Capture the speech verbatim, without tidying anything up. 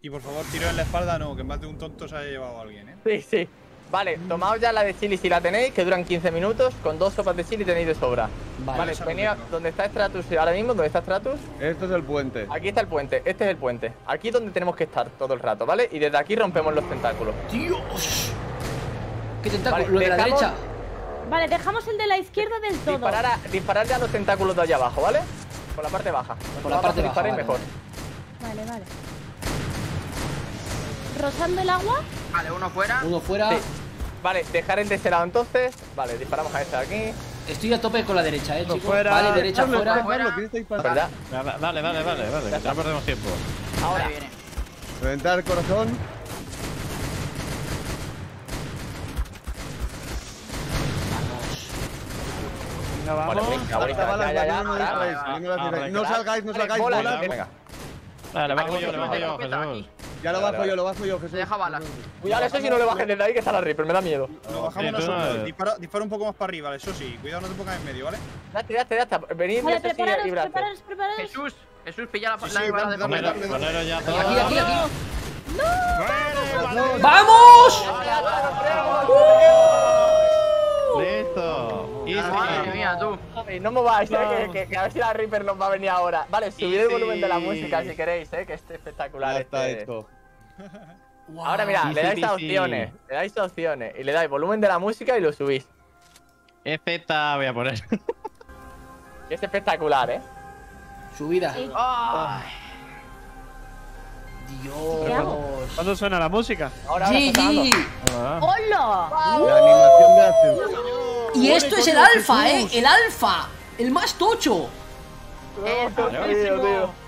Y por favor, tiro en la espalda no, que más de un tonto se haya llevado a alguien, ¿eh? Sí, sí. Vale, tomaos ya la de chili si la tenéis, que duran quince minutos. Con dos sopas de chili tenéis de sobra. Vale, Vale, venid donde está Stratus ahora mismo, ¿dónde está Stratus? Esto es el puente. Aquí está el puente, este es el puente. Aquí es donde tenemos que estar todo el rato, ¿vale? Y desde aquí rompemos los tentáculos. ¡Dios! ¿Qué tentáculo? Vale, ¿Lo de la dejamos- derecha? Vale, dejamos el de la izquierda del todo. Disparar, a, disparar ya a los tentáculos de allá abajo, ¿vale? Por la parte baja. Por la parte baja, disparéis vale, mejor. Vale, vale. ¿Rozando el agua? Vale, uno fuera. Uno fuera. Sí. Vale, dejar el de ese lado entonces. Vale, disparamos a este de aquí. Estoy a tope con la derecha, eh, chicos. fuera. Vale, derecha Pablo, fuera. Pablo, ¿quieres disparar? ¿Verdad? Dale, dale, dale, vale, que ya perdemos tiempo. Ahora. Ahí viene. Reventar el corazón. Vale, venga, Balas, venga, balas, ya, ya, ya, no ahora. disparéis, ahora, no las ahora, tiráis. No ahora. salgáis, no Vale, salgáis, bola, bola. venga. Vale, bajo Aquí, yo, le bajo aquí, yo, aquí, Jesús. aquí. Ya lo Vale, bajo yo, vale. lo bajo yo, Se Jesús. deja balas. Cuidado, eso sí no le bajes desde ahí que está la Reaper, me da miedo. Lo bajamos Sí, tú no- nosotros. Dispara, dispara un poco más para arriba, eso sí. Cuidado, no te pongas en medio, ¿vale? Ya está, ya está, ya está. Venid, Vale, eso sí, prepararos, y brazo. prepararos, prepararos. Jesús, Jesús, pilla la, Sí, la sí, bala de dame, papel. dame, dame. Poneros ya todos. Aquí, aquí, aquí. ¡Vale! ¡Vamos! ¡Listo! Madre Easy. mía, tú. Ay, no mováis, eh, que, que, que a ver si la Reaper nos va a venir ahora. Vale, subid el volumen de la música si queréis, eh, que es espectacular. Ya está este. esto. Ahora mira, Easy le dais a peasy. opciones, le dais a opciones y le dais volumen de la música y lo subís. E Z voy a poner. Y es espectacular, eh. Subida. Sí. Ay. ¿Qué hago? Dios. ¿Cuándo suena la música? Ahora, ahora está G sonando. G. ¡Hola! La animación de ascenso. Y esto es el alfa, eh. El alfa. El más tocho. Oh, tío, tío.